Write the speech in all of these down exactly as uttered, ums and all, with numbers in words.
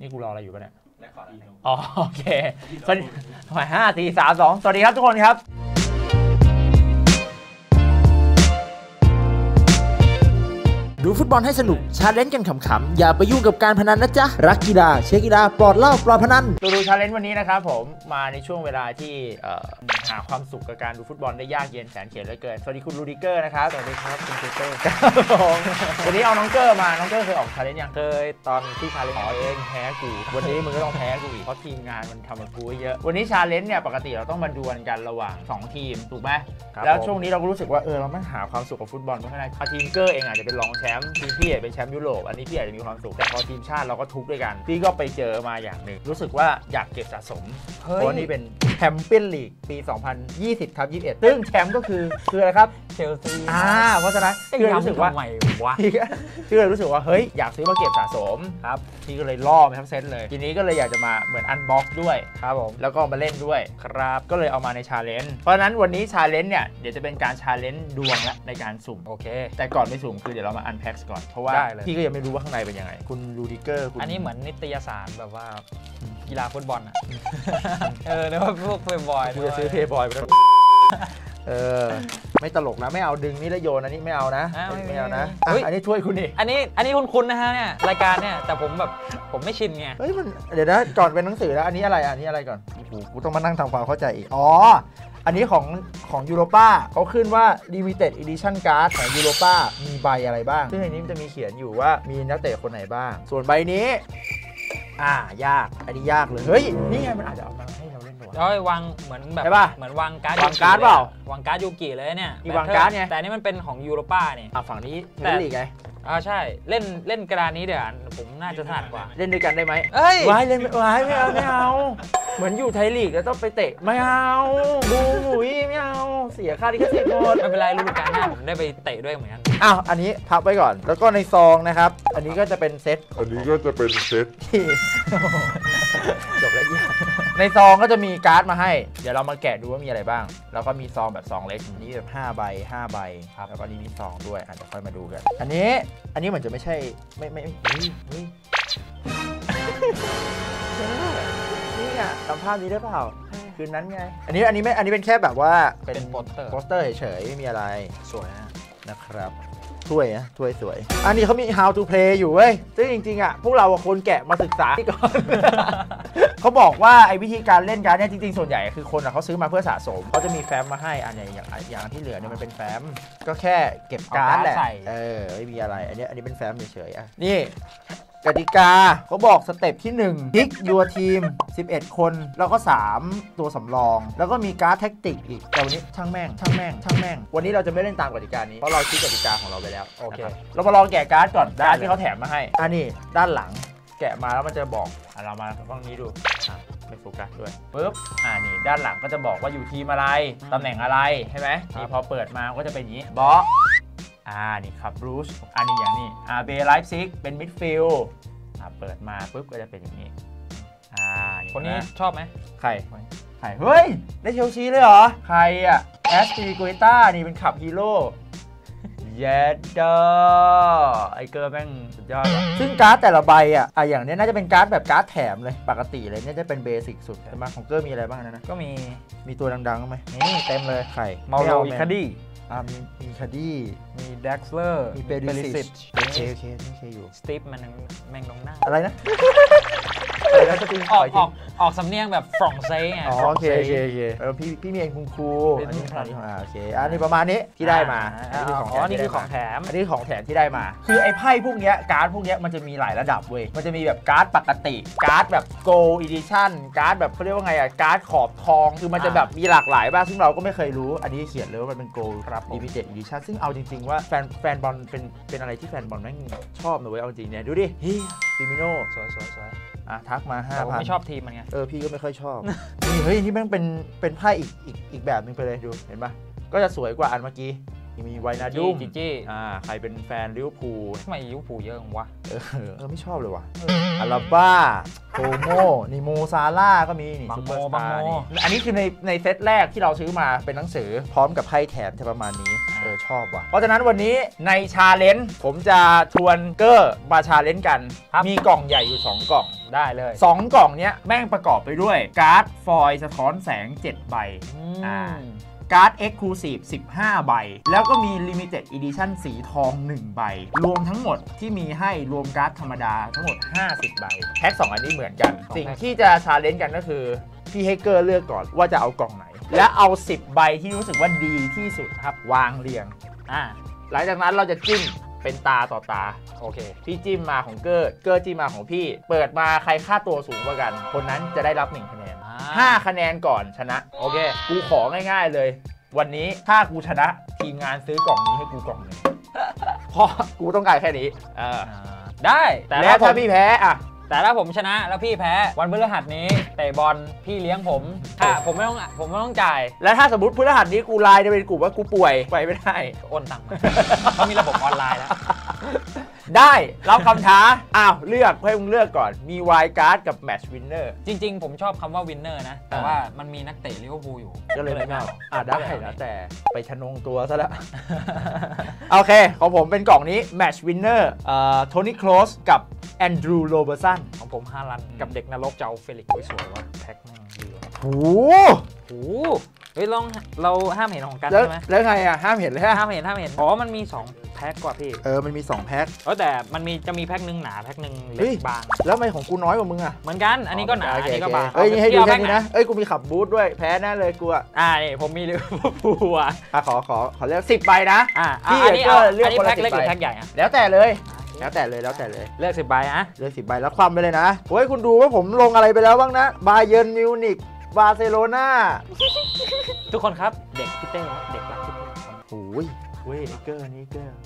นี่กูรออะไรอยู่ปะเนี่ยอ๋อโอเคสวัสดีห้าสี่สามสองสวัสดีครับทุกคนครับดูฟุตบอลให้สนุกชาเลนจ์กันขำๆอย่าไปยุ่งกับการพนันนะจ๊ะรักกีฬาเชียร์กีฬาปลอดเหล้าปลอดพนันดูดูชาเลนจ์วันนี้นะครับผมมาในช่วงเวลาที่หาความสุขกับการดูฟุตบอลได้ยากเย็นแสนเข็ญเหลือเกินสวัสดีคุณรูดิเกอร์นะครับสวัสดีครับคุณเกอร์วันนี้เอาน้องเกอร์มาน้องเกอร์เคยออกชาเลนจ์ยังเคยตอนที่ชาเลนจ์อ๋อเองแพ้กูวันนี้มึงก็ต้องแพ้กูอีกเพราะทีมงานมันทำมันกูเยอะวันนี้ชาเลนจ์เนี่ยปกติเราต้องมาดวลกันระหว่างสองทีมถูกไหมแล้วช่วงนี้เราก็รู้สึกว่าเออเราไม่หาความสุขกับฟุตบอลไม่ได้ทีมเกอร์เองอาจจะเป็นรองแชมป์ทีมพี่เป็นแชมป์ยุโรปอันนี้พี่อาจจะมีความสุขแต่พอทีมชาติเราก็ทุกข์ด้วยกันพี่ก็ไปเจอมาอย่างหนึ่งรู้สึกว่าอยากเก็บสะสมเพราะนี่เป็นแชมเปี้ยนลีกปีสองพันยี่สิบทับยี่สิบเอ็ดซึ่งแชมป์ก็คือคืออะไรครับเชลซีอ่าเพราะฉะนั้นพี่รู้สึกว่าพี่เลยรู้สึกว่าเฮ้ยอยากซื้อมาเก็บสะสมครับพี่ก็เลยล่อไปทั้งเซตเลยทีนี้ก็เลยอยากจะมาเหมือนอันบ็อกซ์ด้วยครับผมแล้วก็มาเล่นด้วยครับก็เลยเอามาในชาเลนจ์เพราะฉะนั้นวันนี้ชาเลนจ์เนี่ยเดี๋ยวจะเป็นการชาเลนจ์ดวงและในการสุ่มโอเคแต่ก่อนไม่สุ่มคือเดี๋ยวเรามาอันแพ็คก่อนเพราะว่าพี่ก็ยังไม่รู้ว่าข้างในเป็นยังไงคุณรูดิเกอร์อันนี้เหมือนนิตยสารแบบว่ากีฬาฟุตบอลอ่ะเออแล้วพวกเพย์บอยกูจะซื้อเพย์บอยไปแล้วเออไม่ตลกนะไม่เอาดึงนี่แล้วโยนอันนี้ไม่เอานะไม่เอานะอันนี้ช่วยคุณนี่อันนี้อันนี้คุณๆนะฮะเนี่ยรายการเนี่ยแต่ผมแบบผมไม่ชินไงเฮ้ยมันเดี๋ยวนะก่อนเป็นหนังสือแล้วอันนี้อะไรอันนี้อะไรก่อนโอ้โหกูต้องมานั่งทำความเข้าใจอีกอ๋ออันนี้ของของยูโรป้าเขาขึ้นว่า Limited Edition Card ของยูโรป้ามีใบอะไรบ้างซึ่งในนี้มันจะมีเขียนอยู่ว่ามีนักเตะคนไหนบ้างส่วนใบนี้อ่ายากอันนี้ยากเลยเฮ้ยนี่ไงมันอาจจะเอามาให้เราเล่นด้วยแล้ววางเหมือนแบบเหมือนวางการ์ดวางการ์ดเปล่าวางการ์ดยูกิเลยเนี่ยมีวางการ์ดไงแต่นี่มันเป็นของยูโรป้าเนี่ยอ่ะฝั่งนี้เล่นลีกไงอ่าใช่เล่นเล่นกระดานนี้เดี๋ยวผมน่าจะถนัดกว่าเล่นด้วยกันได้ไหมเอ้ยว้ายเล่นว้ายไม่เอาไม่เอาเหมือนอยู่ไทยลีกแล้วต้องไปเตะไม่เอาบูหุยไม่เอาเสียค่าลิขสิทธิ์หมดไม่เป็นไรฤดูกาลหน้าผมได้ไปเตะด้วยเหมือนกันอ้าวอันนี้พับไว้ก่อนแล้วก็ในซองนะครับอันนี้ก็จะเป็นเซตอันนี้ก็จะเป็นเซตที่จบแล้วยี่ในซองก็จะมีการ์ดมาให้เดี๋ยวเรามาแกะดูว่ามีอะไรบ้างแล้วก็มีซองแบบซองเล็กนี่แบบห้าใบห้าใบครับแล้วก็นี่มีซองด้วยอาจจะค่อยมาดูกันอันนี้อันนี้เหมือนจะไม่ใช่ไม่ไม่เฮ้ยเฮ้ยนี่อ่ะตามภาพนี้ได้เปล่าคืนนั้นไงอันนี้อันนี้ไม่อันนี้เป็นแค่แบบว่าเป็นโปสเตอร์โปสเตอร์เฉยๆไม่มีอะไรสวยนะนะครับถ้วยนะถ้วยสวยอันนี้เขามี how to play อยู่เว้ยซึ่งจริงๆอ่ะพวกเราคนแกะมาศึกษาก่อนเขาบอกว่าไอ้วิธีการเล่นการเนี่ยจริงๆส่วนใหญ่คือคนเขาซื้อมาเพื่อสะสมเขาจะมีแฟ้มมาให้อันไหนอย่างอย่างที่เหลือเนี่ยมันเป็นแฟ้มก็แค่เก็บการ์ดแหละเออไม่มีอะไรอันนี้อันนี้เป็นแฟ้มเฉยๆอ่ะนี่กติกาเขาบอกสเต็ปที่หนึ่งพิกยัวทีมสิบเอ็ดคนแล้วก็สามตัวสำรองแล้วก็มีการ์ดแท็กติกอีกแต่วันนี้ช่างแม่งช่างแม่งช่างแม่งวันนี้เราจะไม่เล่นตามกติกานี้เพราะเราคิดกติกาของเราไปแล้วโอเคเรามาลองแกะการ์ดก่อนการ์ดที่เขาแถมมาให้อันนี้ด้านหลังแกะมาแล้วมันจะบอกเรามาฟังนี้ดูไม่โฟกัสด้วยปึ๊บอ่านี่ด้านหลังก็จะบอกว่าอยู่ทีมอะไรตำแหน่งอะไรใช่ไหมนี่พอเปิดมาก็จะเป็นอย่างนี้บอสอ่านี่ครับบรูซอันนี้อย่างนี้อาเบไลฟ์ซิกเป็นมิดฟิลด์อ่าเปิดมาปุ๊บก็จะเป็นอย่างนี้อ่าคนนี้ชอบไหมใครใครเฮ้ยได้เชลซีเลยเหรอใครอ่ะแอสติโกต้านี่เป็นขับฮีโร่เย็ดเดอไอเกอร์แม่งสุดยอดซึ่งการ์ดแต่ละใบอ่ะอ่ะอย่างนี้น่าจะเป็นการ์ดแบบการ์ดแถมเลยปกติเลยเนี่ยจะเป็นเบสิกสุดใช่ไหมของเกอร์มีอะไรบ้างนะนะก็มีมีตัวดังๆไหมนี่เต็มเลยใครเมาโลอิคาดี้อ่ามีมีคาดี้มีแด็กซ์เลอร์มีเปริซิชโอเคโอเคนี่เคอยู่สตีฟมันแม่งลงหน้าอะไรนะอะไรนะสตีฟออกออกออกสำเนียงแบบฝรั่งเศสไงอ๋อโอเคโอเคโอเคเออพี่พี่เมียนคุณครูอันนี้อันนี้ของอ่าโอเคอันนี้ประมาณนี้ที่ได้มาอันนี้ของอ๋อนี่คือของแถมอันนี้ของแถมที่ได้มาคือไอ้ไพ่พวกเนี้ยการ์ดพวกเนี้ยมันจะมีหลายระดับเว้ยมันจะมีแบบการ์ดปกติการ์ดแบบโกลอีดิชั่นการ์ดแบบเขาเรียกว่าไงอ่ะการ์ดขอบทองคือมันจะแบบมีหลากหลายบ้างซึ่งเราก็ไม่เคยรู้อันนี้เขียนเลยว่ามันเป็นโกลLimited Edition ซึ่งเอาจริงๆว่าแฟนแฟนบอลเป็นเป็นอะไรที่แฟนบอลแม่งชอบนะเว้ยเอาจริงเนี่ยดูดิเฮ้ยฟิมิโน่สวยสวยสวยอ่ะทักมา ห้าพัน ไม่ชอบทีมมันไงเออพี่ก็ไม่ค่อยชอบนี่เฮ้ยที่แม่งเป็นเป็นไพ่อีกอีกอีกแบบนึงไปเลยดูเห็นปะก็จะสวยกว่าอันเมื่อกี้มีไวนาดุมจิจี้อ่าใครเป็นแฟนลิเวอร์พูลทำไมลิเวอร์พูลเยอะจังวะเออเออไม่ชอบเลยว่ะอาราบ้าโอโมนี่โมซาร่าก็มีนี่ซูเปอร์สตาร์นี่อันนี้คือในในเซตแรกที่เราซื้อมาเป็นหนังสือพร้อมกับไพ่แถมจะประมาณนี้เอออชอบว่ะเพราะฉะนั้นวันนี้ในชาเลนจ์ผมจะชวนเกอร์มาชาเลนจ์กันมีกล่องใหญ่อยู่สองกล่องได้เลยสองกล่องเนี้ยแม่งประกอบไปด้วยการ์ดฟอยล์สะท้อนแสงเจ็ดใบอ่าการ์ด Exclusive สิบห้าใบแล้วก็มี Limited Edition สีทองหนึ่งใบรวมทั้งหมดที่มีให้รวมการ์ดธรรมดาทั้งหมดห้าสิบใบแพ็คสองอันนี้เหมือนกันสิ่งที่จะชาเลนจ์กันก็คือพี่ให้เกอร์เลือกก่อนว่าจะเอากล่องไหนและเอาสิบใบที่รู้สึกว่าดีที่สุดครับวางเรียงอ่าหลังจากนั้นเราจะจิ้มเป็นตาต่อตาโอเคพี่จิ้มมาของเกอร์เกอร์จิ้มมาของพี่เปิดมาใครค่าตัวสูงกว่ากันคนนั้นจะได้รับหนึ่งคะแนนห้าคะแนนก่อนชนะโอเคกูของ่ายๆเลยวันนี้ถ้ากูชนะทีมงานซื้อกล่องนี้ให้กูกล่องหนึ่งเพราะกูต้องการแค่นี้ได้แต่แล้วถ้าพี่แพ้อะแต่ถ้าผมชนะแล้วพี่แพ้วันพฤหัสนี้เตะบอลพี่เลี้ยงผมถ้าผมไม่ต้องผมไม่ต้องจ่ายแล้วถ้าสมมติพฤหัสนี้กูไลน์จะเป็นกลุ่มว่ากูป่วยไปไม่ได้โอนตังค์มาเขามีระบบออนไลน์แล้วได้รับคำท้าอ้าวเลือกให้มึงเลือกก่อนมีไวล์การ์ดกับแมตช์วินเนอร์จริงๆผมชอบคำว่าวินเนอร์นะแต่ว่ามันมีนักเตะลิเวอร์พูลอยู่ก็เลยไม่เอาอ่าได้แล้วแต่ไปชนงตัวซะแล้วโอเคของผมเป็นกล่องนี้แมตช์วินเนอร์อ่าโทนี่โคลสกับแอนดรูว์โรเบอร์สันของผมฮาลันกับเด็กนรกเจ้าเฟลิกซ์สวยว่ะแพ็คนึงดีว่ะโอ้โหเฮ้ยลองเราห้ามเห็นของกันใช่ไหมแล้วไงอ่ะห้ามเห็นเลยห้ามเห็นห้ามเห็นอ๋อมันมีสองแพ็คกว่าพี่เออมันมีสองแพ็คเออแต่มันมีจะมีแพ็คนึงหนาแพ็คนึงเล็กบางแล้วทำไมของกูน้อยกว่ามึงอ่ะเหมือนกันอันนี้ก็หนาอันนี้ก็บางเอ้ยให้ดูแค่นี้นะเอ้ยกูมีขับบูทด้วยแพ้แน่เลยกูอ่ะอ่านี่ผมมีลิเวอร์พูลอ่ะขอขอขอเลือกสิบใบนะอ่าพี่ก็เลือกคนละสิบใบแพ็คใหญ่อ่ะแล้วแต่เลยแล้วแต่เลยแล้วแต่เลยเลือกสิบใบนะเลือกสิบใบแล้วความไปเลยนะโอ้ยคุณดูว่าผมลงอะไรไปแล้วบ้างนะบาเยิร์นมิวนิกบาร์เซโลนาทุกคนครับเด็กพี่เต้เด็กรักพี่เต้โอ้ยเว้ยเกอร์นี่เกอร์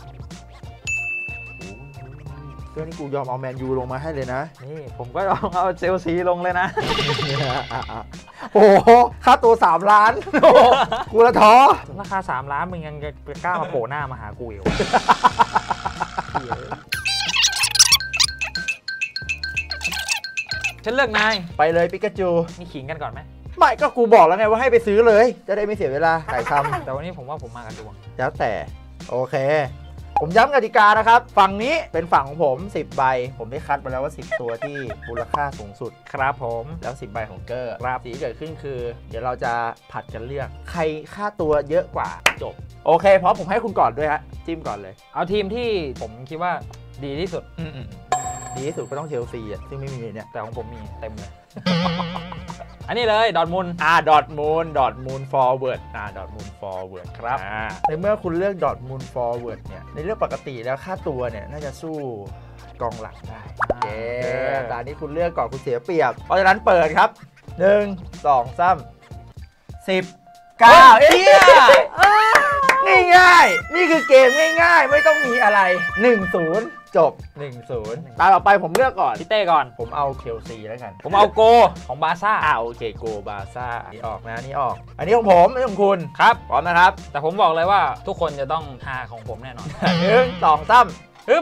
เกอร์นี่กูยอมเอาแมนยูลงมาให้เลยนะนี่ผมก็ลองเอาเชลซีลงเลยนะโอ้โหค่าตัวสามล้านกูละท้อราคาสามล้านมึงยังจะกล้ามาโผล่หน้ามาหากูอีกฉันเลือกนายไปเลยปิกาจูมีขิงกันก่อนไหมไม่ก็กูบอกแล้วไงว่าให้ไปซื้อเลยจะได้ไม่เสียเวลาไก่คำแต่วันนี้ผมว่าผมมากันดวงแล้วแต่โอเคผมย้ำกติกานะครับฝั่งนี้เป็นฝั่งของผมสิบใบผมได้คัดมาแล้วว่าสิบตัวที่มูลค่าสูงสุดครับผมแล้วสิบใบของเกอร์ครับสีที่เกิดขึ้นคือเดี๋ยวเราจะผัดกันเลือกใครค่าตัวเยอะกว่าจบโอเคเพราะผมให้คุณก่อนด้วยฮะจิ้มก่อนเลยเอาทีมที่ผมคิดว่าดีที่สุดดีที่สุดก็ต้องเชลซีอ่ะซึ่งไม่มีเนี่ยแต่ของผมมีเต็มเลยอันนี้เลยดอร์ทมุนด์อ่าดอร์ทมุนด์ดอร์ทมุนด์ฟอร์เวิร์ดอ่าดอร์ทมุนด์ฟอร์เวิร์ดครับในเมื่อคุณเลือกดอร์ทมุนด์ฟอร์เวิร์ดเนี่ยในเรื่องปกติแล้วค่าตัวเนี่ยน่าจะสู้กองหลังได้โอเคแต่อันนี้คุณเลือกก่อนคุณเสียเปรียบเพราะฉะนั้นเปิดครับหนึ่งสองสามสิบเก้าเอี้ยง่ายๆนี่คือเกมง่ายๆไม่ต้องมีอะไรหนึ่งศูนย์จบ หนึ่งศูนย์ ตาต่อไปผมเลือกก่อนพี่เต้ก่อนผมเอาเชลซีแล้วกันผมเอาโกของบาซ่าอ่าโอเคโกบาซ่านี่ออกนะนี่ออกอันนี้ของผมไม่ของคุณครับพร้อมนะครับแต่ผมบอกเลยว่าทุกคนจะต้องหาของผมแน่นอนหนึ่งสองสามฮึบ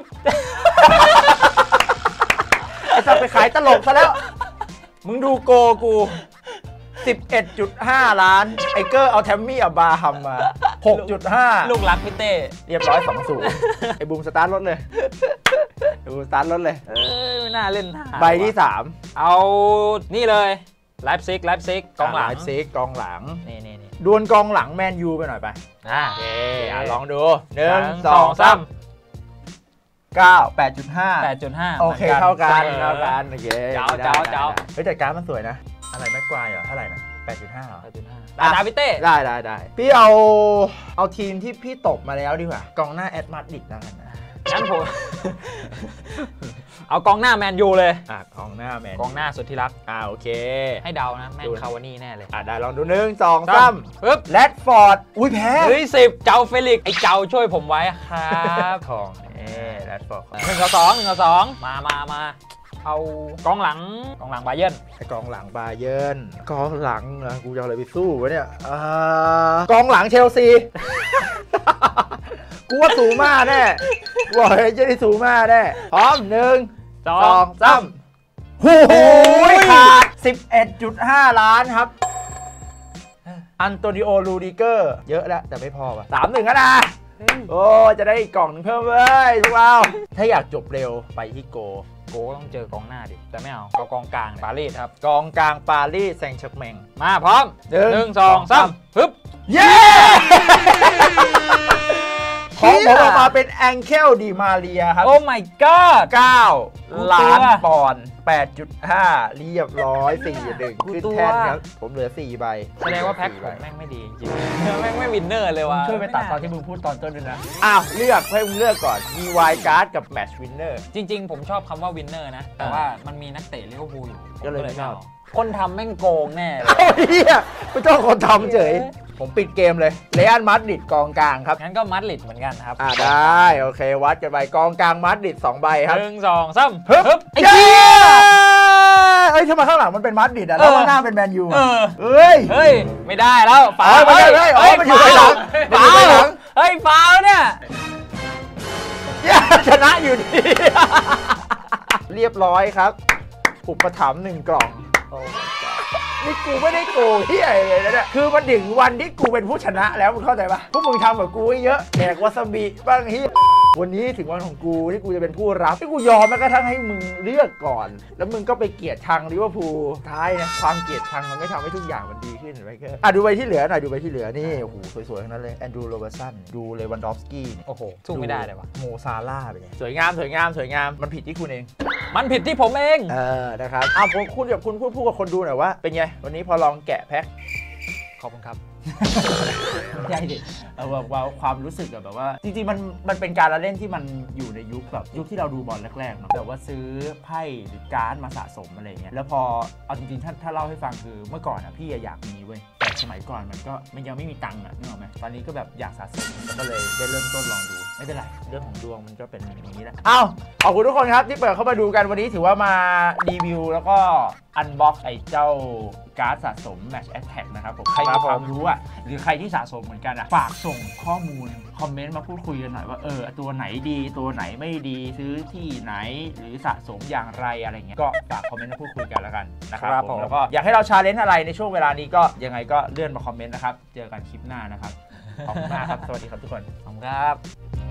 ไอ้สัตว์ไปขายตลกซะแล้วมึงดูโกกู สิบเอ็ดจุดห้า ล้านไอเกอร์เอาแทมมี่อับบาฮัมมา หกจุดห้าลูกรักพี่เต้เรียบร้อย สองศูนย์ ไอบูมสตาร์ทรถเลยดูสตาร์ทรถเลยเออไม่น่าเล่นใบที่สามเอานี่เลยไลฟ์ซิกไลฟ์ซิกกองหลังไลฟ์ซิกกองหลังนี่นี่นี่ดวลกองหลังแมนยูไปหน่อยไปอ่าโอเคอ่ะลองดูหนึ่งสองสามเก้า แปดจุดห้าแปดจุดห้าโอเคเท่ากันเท่ากันโอเคเจ้าเจ้าเจ้าเฮ้ยแต่การ์ดมันสวยนะอะไรแม็กควายเหรอเท่าไหร่นะ แปดจุดห้า เหรอแปดจุดห้า ดาวิเต้ได้ได้ได้พี่เอาเอาทีมที่พี่ตกมาแล้วดีกว่ากองหน้าแอดมาดริดแล้วกันนะงั้นผมเอากองหน้าแมนยูเลยอ่ะกองหน้าแมนกองหน้าสุดที่รักอ่าโอเคให้เดานะแม่นคาวานี่แน่เลยอ่ะได้ลองดูหนึ่งสองสามปึ๊บแรดฟอร์ดอุ้ยแพ้เฮ้ยสิบเจ้าเฟลิกไอ้เจ้าช่วยผมไว้ครับของเอ๊แรดฟอร์ดหนึ่งต่อสองหนึ่งต่อสองมามามาเอากองหลังกองหลังบาเยิร์นไอ้กองหลังบาเยิร์นกองหลังนะกูจะเอาอะไรไปสู้วะเนี่ยกองหลังเชลซีกูว่าสูงมากแน่กูบอกเลยจะได้สูงมากแน่พร้อมหนึ่งสองสามโอ้โหขาด สิบเอ็ดจุดห้า ล้านครับอันโตนิโอ รูดิเกอร์เยอะแล้วแต่ไม่พอว่ะ สามหนึ่ง แล้วนะโอ้จะได้อีกกล่องนึงเพิ่มเลยทุกเราถ้าอยากจบเร็วไปที่โกโกต้องเจอกองหน้าดิแต่ไม่เอาเอากองกลางปารีสครับกองกลางปารีสแซงต์แชร์กแมงมาพร้อมหนึ่งสองสามฮึบเย้ของผมออกมาเป็นแองเคิลดีมาเรียครับโอ้ my god เก้าล้านปอนด์ แปดจุดห้า เรียบร้อยสี่หนึ่งขึ้นแท่นครับผมเหลือสี่ใบแสดงว่าแพ็คผมแม่งไม่ดีจริงแม่งไม่วินเนอร์เลยว่ะช่วยไปตัดตอนที่มึงพูดตอนต้นด้วยนะอ้าวเลือกให้มึงเลือกก่อนมีไวล์การ์ดกับแมตช์วินเนอร์จริงๆผมชอบคำว่าวินเนอร์นะแต่ว่ามันมีนักเตะลิเวอร์พูลอยู่ก็เลยไม่เอาคนทำแม่งโกงแน่เฮียไม่ต้องคนทำเฉยผมปิดเกมเลยเรอัลมาดริดกองกลางครับงั้นก็มาดริดเหมือนกันครับอ่าได้โอเควัดกันไปกองกลางมาดริดสองใบครับหนึ่งสองสามฮึบไอ้เหี้ยเอ้ยทำไมข้างหลังมันเป็นมาดริดอ่ะแล้วข้างหน้าเป็นแมนยูเฮ้ยเฮ้ยไม่ได้แล้วฝาไม่ได้เลยอ๋อมันอยู่ข้างหลังฝาเฮ้ยฝาเนี่ยชนะอยู่ดีเรียบร้อยครับอุปถัมภ์หนึ่งกล่องนี่กูไม่ได้โกงที่อะไรเลยนะเนี่ยคือมันถึงวันที่กูเป็นผู้ชนะแล้วมึงเข้าใจปะพวกมึงทำกับกูเยอะแดกวาซาบิบ้างเฮียวันนี้ถึงวันของกูที่กูจะเป็นผู้รับที่กูยอมแม้กระทั่งให้มึงเลือกก่อนแล้วมึงก็ไปเกลียดชังลิเวอร์พูลท้ายนะความเกลียดชังมันไม่ทำให้ทุกอย่างมันดีขึ้นไปแค่อ่ะดูไปที่เหลือหน่อยดูไปที่เหลือนี่โอ้โหสวยๆทั้งนั้นเลยแอนดรูโรเบอร์สันดูเลวันดอฟสกี้โอ้โหสู้ไม่ได้เลยวะโมซาร่าไปเลยสวยงามสวยงามสวยงามมันผิดที่คุณเองมันผิดที่ผมเองเออนะครับอ้าวผมคุณกับคุณพูดพูดกับคนดูหน่อยว่าเป็นไงวันนี้พอลองแกะแพ็คขอบคุณครับใช่ดิเออว่าความรู้สึกแบบว่าจริงๆมันมันเป็นการละเล่นที่มันอยู่ในยุคแบบยุคที่เราดูบอลแรกๆเนาะแบบว่าซื้อไพ่หรือการ์ดมาสะสมอะไรเงี้ยแล้วพอเอาจริงๆถ้าถ้าเล่าให้ฟังคือเมื่อก่อนอ่ะพี่อยากมีเว้ยแต่สมัยก่อนมันก็มันยังไม่มีตังค์อ่ะนึกออกไหมตอนนี้ก็แบบอยากสะสมก็เลยได้เริ่มต้นลองดูไม่เป็นไรเรื่องของดวงมันก็เป็นอย่างนี้แหละอ้าวขอบคุณทุกคนครับที่เปิดเข้ามาดูกันวันนี้ถือว่ามารีวิวแล้วก็อันบ็อกซ์ไอ้เจ้าการ์ดสะสม Match Attack นะครับผมใครมีความรู้อ่ะหรือใครที่สะสมเหมือนกันอ่ะฝากส่งข้อมูลคอมเมนต์มาพูดคุยกันหน่อยว่าเออตัวไหนดีตัวไหนไม่ดีซื้อที่ไหนหรือสะสมอย่างไรอะไรเงี้ยก็ฝากคอมเมนต์มาพูดคุยกันแล้วกันนะครับผมแล้วก็อยากให้เราชาเลนจ์อะไรในช่วงเวลานี้ก็ยังไงก็เลื่อนมาคอมเมนต์นะครับเจอกันคลิปหน้านะครับขอบคุณมากครับสวัสดีครับทุกคนขอบคุณครับ